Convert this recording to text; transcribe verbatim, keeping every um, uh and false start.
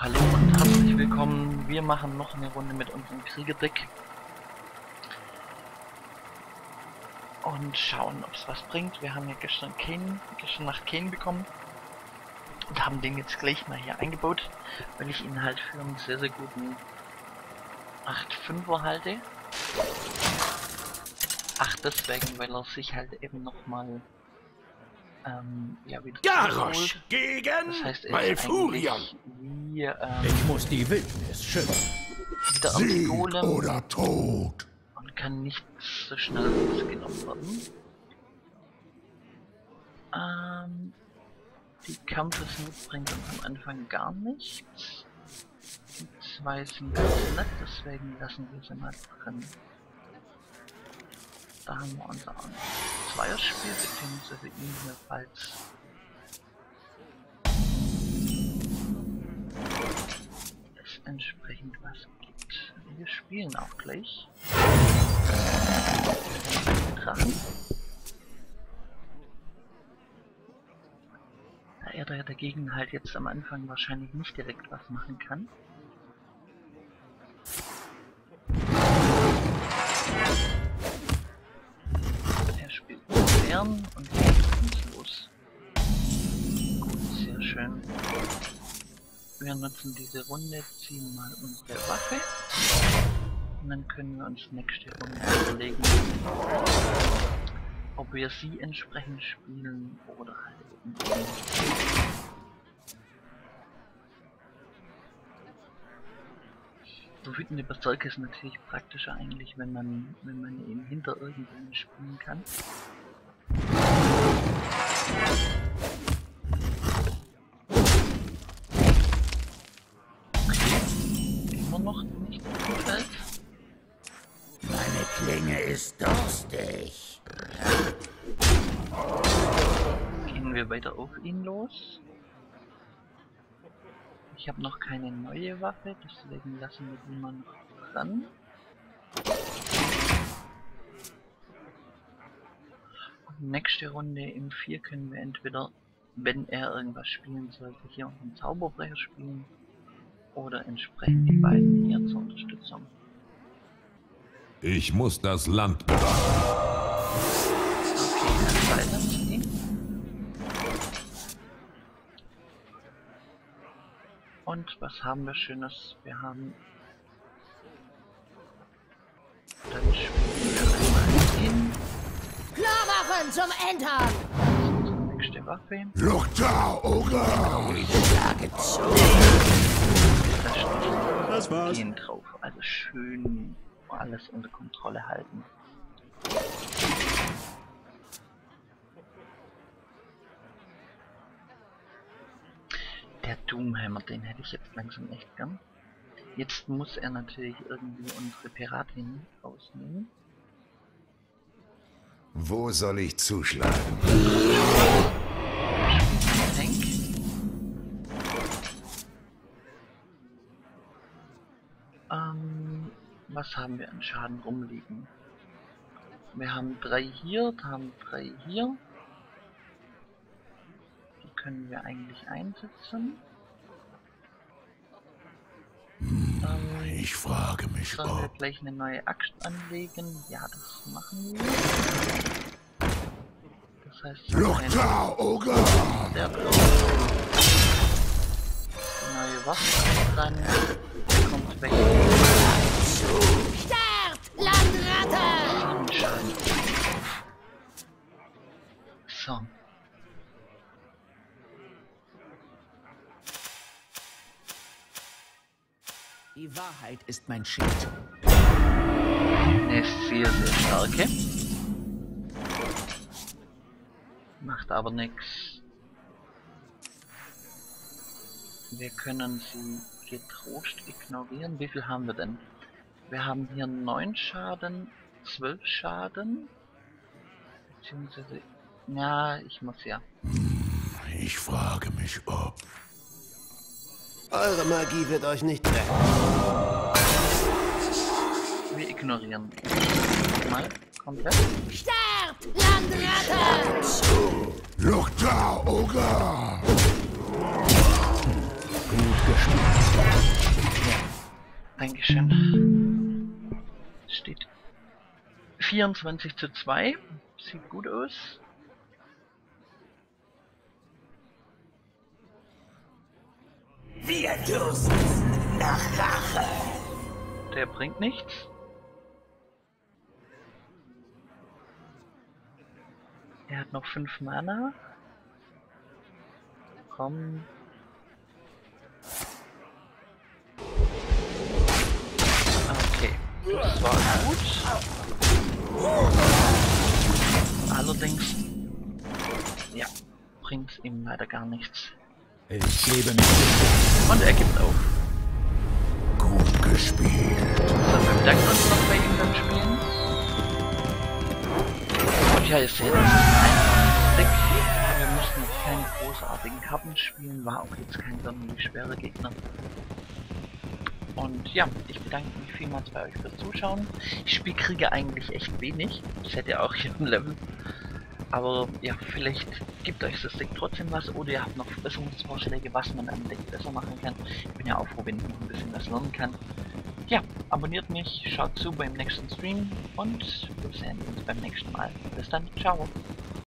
Hallo und herzlich willkommen. Wir machen noch eine Runde mit unserem Kriegerdeck und schauen, ob es was bringt. Wir haben ja gestern Kane, gestern Nacht Kane bekommen und haben den jetzt gleich mal hier eingebaut, weil ich ihn halt für einen sehr sehr guten acht fünfer halte. Ach, deswegen, weil er sich halt eben nochmal ähm, ja, wieder Garrosh zurückholt. gegen Das heißt, er ist Malfurion. eigentlich wie, ähm, Ich muss die Wildnis schützen. wieder am Sieg Golem oder Tod. und kann nicht so schnell rausgenommen werden. Ähm, die Kampfes bringt uns am Anfang gar nichts. Die zwei sind ganz nett, deswegen lassen wir sie mal drin. Da haben wir unser Zweierspiel, beziehungsweise ihn hier falls es entsprechend was gibt. Wir spielen auch gleich. Drachen. Da er da dagegen halt jetzt am Anfang wahrscheinlich nicht direkt was machen kann. Er spielt Bären und geht los. Gut, sehr schön. Wir nutzen diese Runde, ziehen mal unsere Waffe und dann können wir uns nächste Runde überlegen, ob wir sie entsprechend spielen oder halt eben nicht. So wütende Berserker ist natürlich praktischer eigentlich, wenn man wenn man ihn hinter irgendjemanden spielen kann. Immer noch nicht auf dem Feld. Meine Klinge ist durstig. Gehen wir weiter auf ihn los. Ich habe noch keine neue Waffe, deswegen lassen wir die mal noch dran. Und nächste Runde im vier können wir entweder, wenn er irgendwas spielen sollte, hier einen Zauberbrecher spielen oder entsprechend die beiden hier zur Unterstützung. Ich muss das Land bewahren. Okay, dann weiter zu ihm. Und was haben wir Schönes? Wir haben... Dann spielen wir einmal ihn. Klar machen zum Entern! Das ist unsere nächste Waffe. Lukta, Ogre. Ich schlage zu. Da steht Das war's. Gehen drauf. Also schön alles unter Kontrolle halten. Der Doomhammer, den hätte ich jetzt langsam echt gern. Jetzt muss er natürlich irgendwie unsere Piratin rausnehmen. Wo soll ich zuschlagen? Tank. Ähm, was haben wir an Schaden rumliegen? Wir haben drei hier, haben drei hier. Die können wir eigentlich einsetzen. Ähm, Ich frage mich, sollen wir ob... gleich eine neue Axt anlegen? Ja, das machen wir. Das heißt, Lukta, Ogre. der braucht die neue Waffe dran. Der kommt weg. Sterbt, Landratte! sieben Schaden. So. Die Wahrheit ist mein Schild. Eine sehr, sehr starke. Macht aber nichts. Wir können sie getrost ignorieren. Wie viel haben wir denn? Wir haben hier neun Schaden, zwölf Schaden. Beziehungsweise... Ja, ich muss ja. Ich frage mich, ob... Eure Magie wird euch nicht treffen. Wir ignorieren. Mal komplett. Sterbt, Landratte! Lukta, Ogre. Gut gespielt. Dankeschön. Steht vierundzwanzig zu zwei. Sieht gut aus. Wir dürsten nach Rache. Der bringt nichts. Er hat noch fünf Mana. Komm. Okay, das war gut. Allerdings, ja, bringt ihm leider gar nichts. Ich gebe mich. Und er gibt auf. Gut gespielt. So, wir bedanken uns noch bei ihm beim Spielen. Und ja, ihr seht, das ist ein einfaches Deck. Wir mussten jetzt keine großartigen Karten spielen, war auch jetzt kein sonderlich schwerer Gegner. Und ja, ich bedanke mich vielmals bei euch fürs Zuschauen. Ich spiele Kriege eigentlich echt wenig, das hätte ja auch hier ein Level. Aber ja, vielleicht gibt euch das Deck trotzdem was oder ihr habt noch Verbesserungsvorschläge, was man am Deck besser machen kann. Ich bin ja auch froh, wenn ich noch ein bisschen was lernen kann. Ja, abonniert mich, schaut zu beim nächsten Stream und wir sehen uns beim nächsten Mal. Bis dann, ciao!